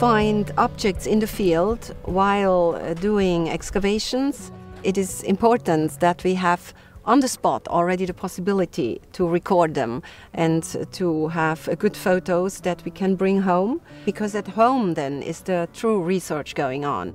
find objects in the field while doing excavations, it is important that we have on the spot already the possibility to record them and to have good photos that we can bring home, because at home then is the true research going on.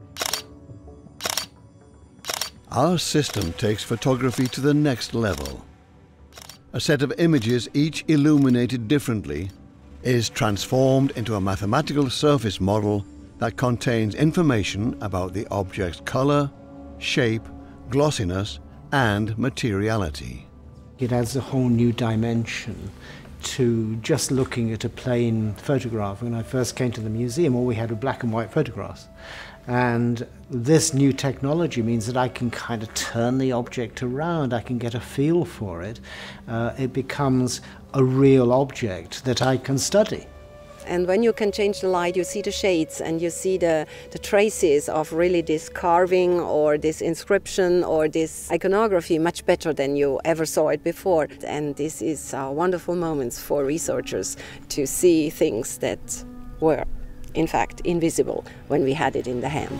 Our system takes photography to the next level. A set of images, each illuminated differently, is transformed into a mathematical surface model that contains information about the object's color, shape, glossiness, and materiality. It adds a whole new dimension to just looking at a plain photograph. When I first came to the museum, all we had were black and white photographs. And this new technology means that I can kind of turn the object around, I can get a feel for it. It becomes a real object that I can study. And when you can change the light, you see the shades and you see the traces of really this carving or this inscription or this iconography much better than you ever saw it before. And this is wonderful moments for researchers to see things that were, in fact, invisible when we had it in the hand.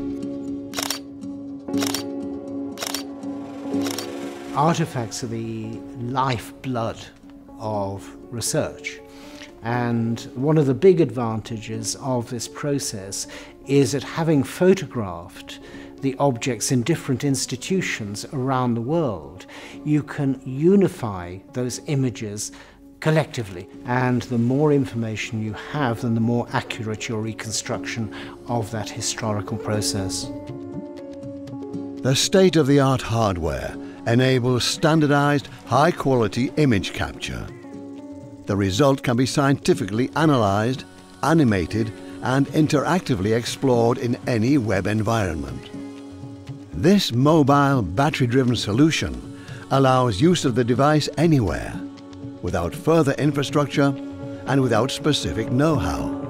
Artifacts are the lifeblood of research. And one of the big advantages of this process is that having photographed the objects in different institutions around the world, you can unify those images collectively. And the more information you have, then the more accurate your reconstruction of that historical process. The state-of-the-art hardware enables standardized, high-quality image capture. The result can be scientifically analyzed, animated, and interactively explored in any web environment. This mobile, battery-driven solution allows use of the device anywhere, without further infrastructure and without specific know-how.